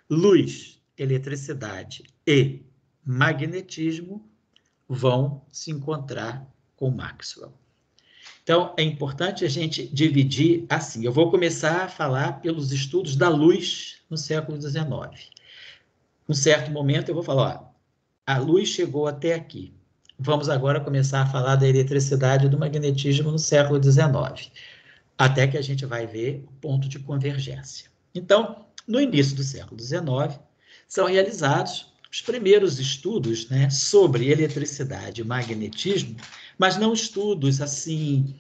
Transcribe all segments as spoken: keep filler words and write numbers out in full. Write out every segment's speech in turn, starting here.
luz, eletricidade e magnetismo vão se encontrar com Maxwell. Então, é importante a gente dividir assim. Eu vou começar a falar pelos estudos da luz no século dezenove. Num certo momento, eu vou falar, ó, a luz chegou até aqui. Vamos agora começar a falar da eletricidade e do magnetismo no século dezenove, até que a gente vai ver o ponto de convergência. Então, no início do século dezenove, são realizados os primeiros estudos, né, sobre eletricidade e magnetismo, mas não estudos assim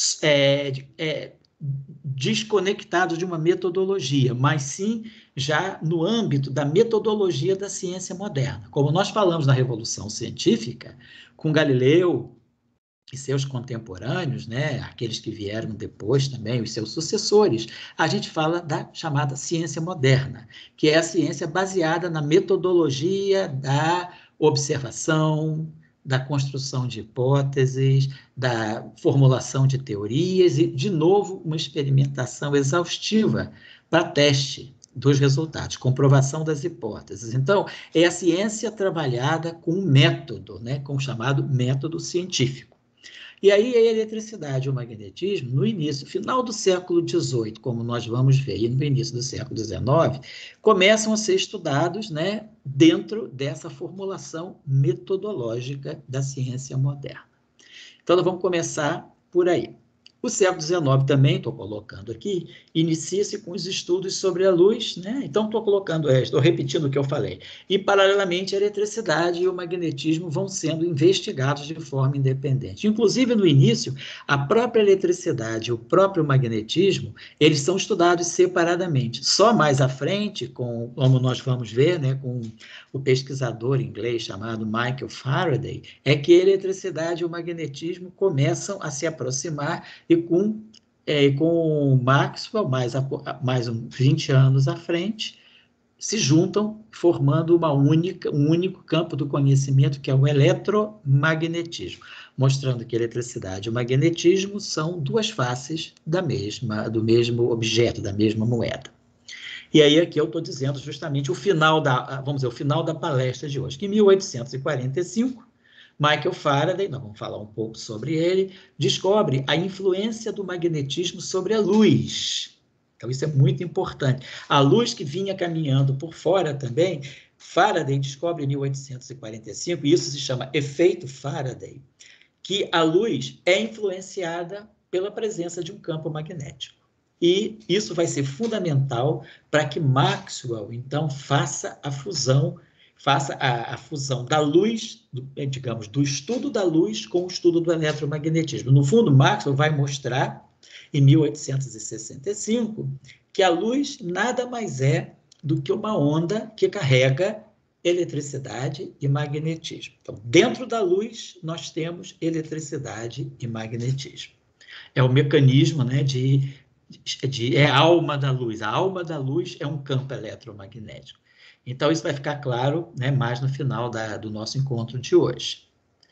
é, é, desconectados de uma metodologia, mas sim já no âmbito da metodologia da ciência moderna. Como nós falamos na Revolução Científica, com Galileu e seus contemporâneos, né, aqueles que vieram depois também, os seus sucessores, a gente fala da chamada ciência moderna, que é a ciência baseada na metodologia da observação, da construção de hipóteses, da formulação de teorias e, de novo, uma experimentação exaustiva para teste dos resultados, comprovação das hipóteses. Então, é a ciência trabalhada com um método, né, com o chamado método científico. E aí a eletricidade e o magnetismo, no início, final do século dezoito, como nós vamos ver, e no início do século dezenove, começam a ser estudados, né, dentro dessa formulação metodológica da ciência moderna. Então, nós vamos começar por aí. O século dezenove também, estou colocando aqui, inicia-se com os estudos sobre a luz, né? Então, estou colocando, estou repetindo o que eu falei. E, paralelamente, a eletricidade e o magnetismo vão sendo investigados de forma independente. Inclusive, no início, a própria eletricidade e o próprio magnetismo, eles são estudados separadamente. Só mais à frente, com, como nós vamos ver, né, com o pesquisador inglês chamado Michael Faraday, é que a eletricidade e o magnetismo começam a se aproximar e com, é, com Maxwell, mais, a, mais uns vinte anos à frente, se juntam, formando uma única, um único campo do conhecimento, que é o eletromagnetismo, mostrando que a eletricidade e o magnetismo são duas faces da mesma, do mesmo objeto, da mesma moeda. E aí aqui eu estou dizendo justamente o final da, vamos dizer, o final da palestra de hoje, que em mil oitocentos e quarenta e cinco, Michael Faraday, nós vamos falar um pouco sobre ele, descobre a influência do magnetismo sobre a luz. Então, isso é muito importante. A luz que vinha caminhando por fora também, Faraday descobre em mil oitocentos e quarenta e cinco, e isso se chama efeito Faraday, que a luz é influenciada pela presença de um campo magnético. E isso vai ser fundamental para que Maxwell, então, faça a fusão faça a, a fusão da luz, do, digamos, do estudo da luz com o estudo do eletromagnetismo. No fundo, Maxwell vai mostrar, em mil oitocentos e sessenta e cinco, que a luz nada mais é do que uma onda que carrega eletricidade e magnetismo. Então, dentro da luz, nós temos eletricidade e magnetismo. É o mecanismo, né, de, de... é a alma da luz. A alma da luz é um campo eletromagnético. Então, isso vai ficar claro, né, mais no final da, do nosso encontro de hoje.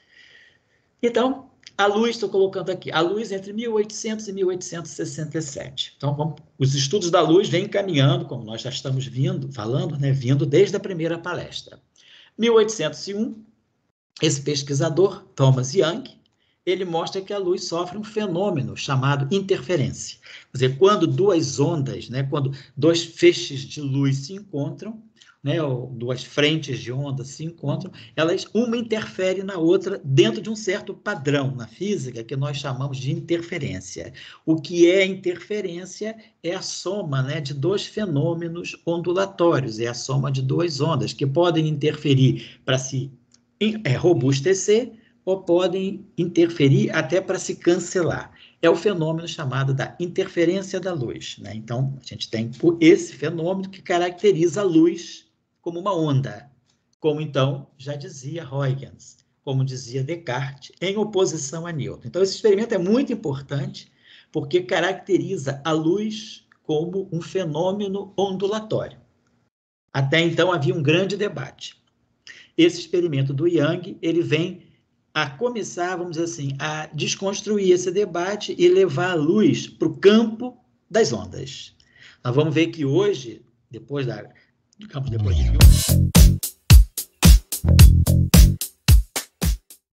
Então, a luz, estou colocando aqui, a luz entre mil e oitocentos e mil oitocentos e sessenta e sete. Então, vamos, os estudos da luz vêm caminhando, como nós já estamos vindo, falando, né, vindo desde a primeira palestra. mil oitocentos e um, esse pesquisador, Thomas Young, ele mostra que a luz sofre um fenômeno chamado interferência. Quer dizer, quando duas ondas, né, quando dois feixes de luz se encontram, né, ou duas frentes de onda se encontram, elas, uma interfere na outra dentro de um certo padrão na física que nós chamamos de interferência. O que é interferência é a soma, né, de dois fenômenos ondulatórios, é a soma de duas ondas que podem interferir para se é, robustecer ou podem interferir até para se cancelar. É o fenômeno chamado da interferência da luz, né? Então, a gente tem esse fenômeno que caracteriza a luz como uma onda, como então já dizia Huygens, como dizia Descartes, em oposição a Newton. Então, esse experimento é muito importante porque caracteriza a luz como um fenômeno ondulatório. Até então havia um grande debate. Esse experimento do Young, ele vem a começar, vamos dizer assim, a desconstruir esse debate e levar a luz para o campo das ondas. Nós vamos ver que hoje, depois da Ficamos depois de filme.